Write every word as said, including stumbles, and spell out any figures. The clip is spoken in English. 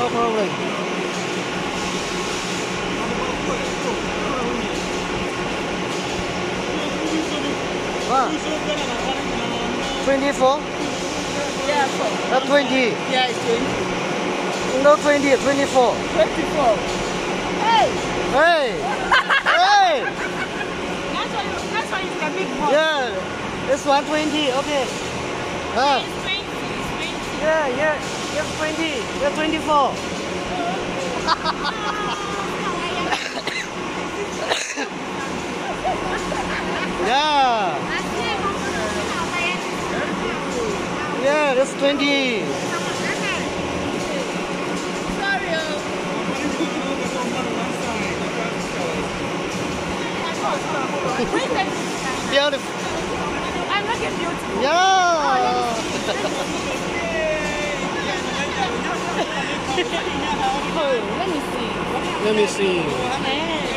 no problem. Wow. twenty-four? Yeah, four. Not twenty. Yeah, it's twenty. No twenty, twenty-four. twenty-four. Hey! Hey! Hey! That's why, that's why it's a big box. Yeah, it's one twenty, okay. Ah. It's twenty. It's twenty. Yeah, yeah, it's twenty. You're twenty-four. Yeah. Yeah, that's twenty. Sorry. Beautiful. I'm looking beautiful. Yeah. Oh, let me see. Let me see. Yeah.